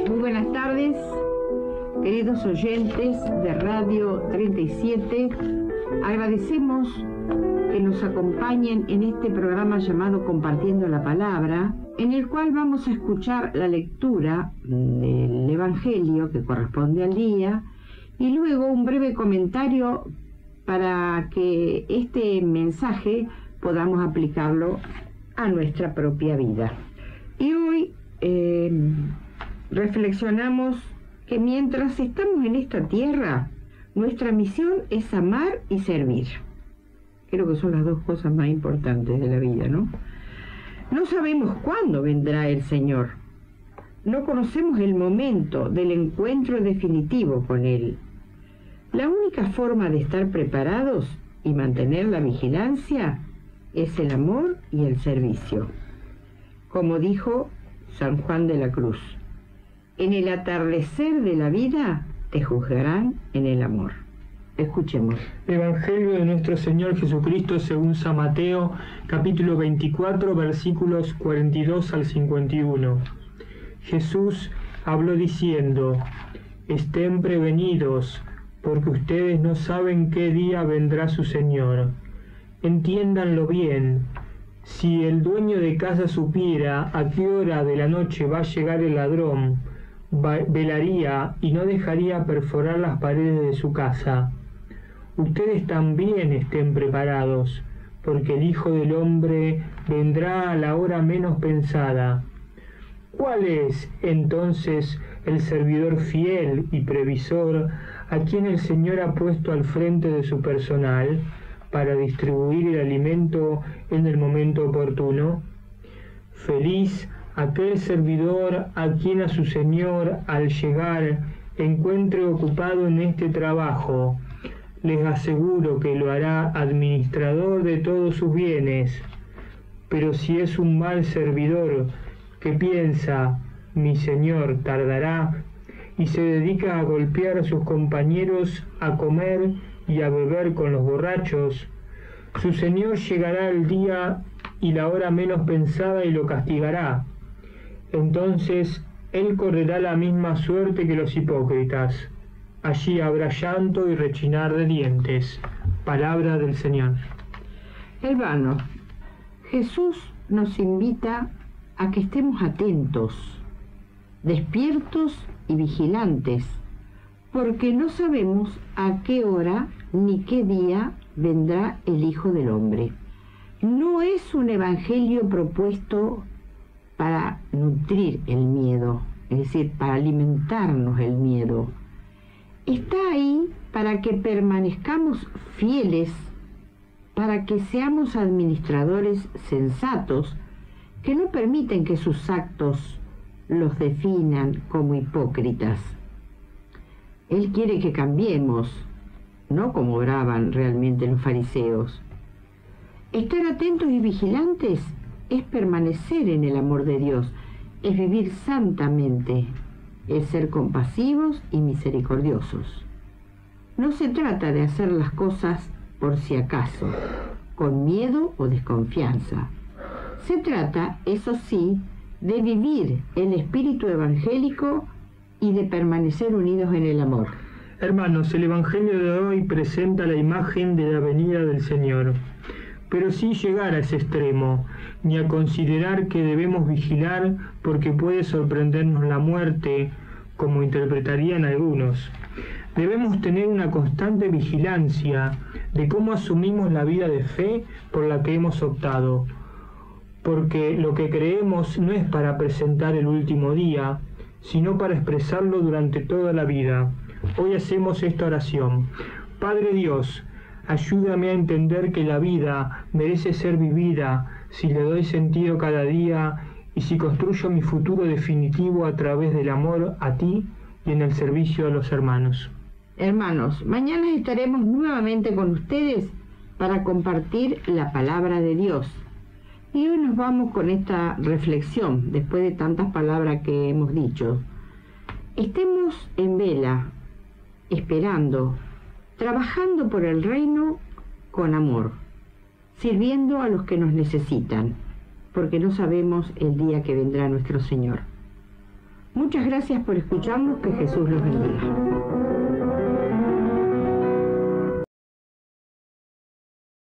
Muy buenas tardes, queridos oyentes de Radio 37. Agradecemos que nos acompañen en este programa llamado Compartiendo la Palabra, en el cual vamos a escuchar la lectura del Evangelio que corresponde al día y luego un breve comentario para que este mensaje podamos aplicarlo a nuestra propia vida. Y hoy reflexionamos que mientras estamos en esta tierra, nuestra misión es amar y servir. Creo que son las dos cosas más importantes de la vida, ¿no? No sabemos cuándo vendrá el Señor. No conocemos el momento del encuentro definitivo con Él. La única forma de estar preparados y mantener la vigilancia es el amor y el servicio. Como dijo San Juan de la Cruz, en el atardecer de la vida te juzgarán en el amor. Escuchemos. Evangelio de nuestro Señor Jesucristo según San Mateo, capítulo 24, versículos 42 al 51. Jesús habló diciendo: estén prevenidos, porque ustedes no saben qué día vendrá su Señor. Entiéndanlo bien. Si el dueño de casa supiera a qué hora de la noche va a llegar el ladrón, velaría y no dejaría perforar las paredes de su casa. Ustedes también estén preparados, porque el Hijo del Hombre vendrá a la hora menos pensada. ¿Cuál es, entonces, el servidor fiel y previsor a quien el Señor ha puesto al frente de su personal para distribuir el alimento en el momento oportuno? Feliz aquel servidor a quien a su Señor, al llegar, encuentre ocupado en este trabajo. Les aseguro que lo hará administrador de todos sus bienes. Pero si es un mal servidor que piensa, mi Señor tardará, y se dedica a golpear a sus compañeros, a comer y a beber con los borrachos, su Señor llegará el día y la hora menos pensada y lo castigará. Entonces él correrá la misma suerte que los hipócritas. Allí habrá llanto y rechinar de dientes. Palabra del Señor. Hermano, Jesús nos invita a que estemos atentos, despiertos y vigilantes, porque no sabemos a qué hora ni qué día vendrá el Hijo del Hombre. No es un evangelio propuesto para nutrir el miedo, es decir, para alimentarnos el miedo. Está ahí para que permanezcamos fieles, para que seamos administradores sensatos, que no permiten que sus actos los definan como hipócritas. Él quiere que cambiemos, no como obraban realmente los fariseos. Estar atentos y vigilantes es permanecer en el amor de Dios, es vivir santamente, es ser compasivos y misericordiosos. No se trata de hacer las cosas por si acaso, con miedo o desconfianza. Se trata, eso sí, de vivir el espíritu evangélico y de permanecer unidos en el amor. Hermanos, el Evangelio de hoy presenta la imagen de la venida del Señor, pero sin llegar a ese extremo, ni a considerar que debemos vigilar porque puede sorprendernos la muerte, como interpretarían algunos. Debemos tener una constante vigilancia de cómo asumimos la vida de fe por la que hemos optado, porque lo que creemos no es para presentar el último día, sino para expresarlo durante toda la vida. Hoy hacemos esta oración. Padre Dios, ayúdame a entender que la vida merece ser vivida si le doy sentido cada día y si construyo mi futuro definitivo a través del amor a ti y en el servicio a los hermanos. Hermanos, mañana estaremos nuevamente con ustedes para compartir la palabra de Dios. Y hoy nos vamos con esta reflexión, después de tantas palabras que hemos dicho. Estemos en vela, esperando, trabajando por el reino con amor, sirviendo a los que nos necesitan, porque no sabemos el día que vendrá nuestro Señor. Muchas gracias por escucharnos, que Jesús los bendiga.